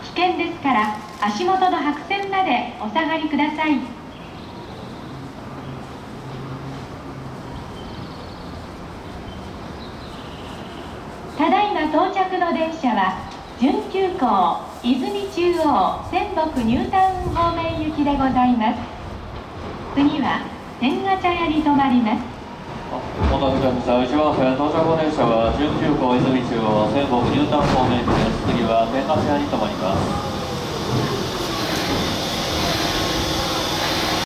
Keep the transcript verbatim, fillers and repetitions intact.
危険ですから足元の白線までお下がりください。ただいま到着の電車は準急行泉中央仙北ニュータウン方面行きでございます。次は千賀茶屋に停まります。 お待たせいたしました。一番線到着後電車は準急行泉中央仙北ニュータウン方面行きです。次は天ヶ茶屋に停まります。